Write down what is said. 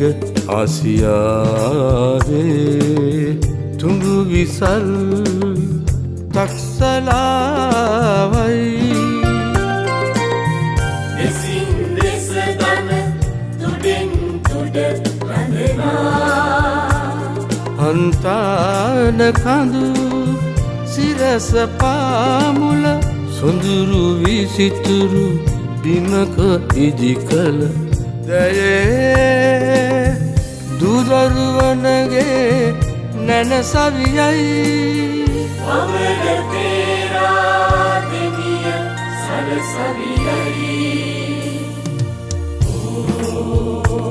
දිග ආසියාවේ තුඟු විසල් තක්සලාවයි දෙසින් දෙස ගම තුඩෙන් තුඩ රඳනා හන්තාන කඳු සිරස පාමුල සොඳුරු විසිතුරු බිමක ඉදිකල දයේ දුදරුවනගේ නැන සවියයි අමර පේරා දෙවිය සරසවියයි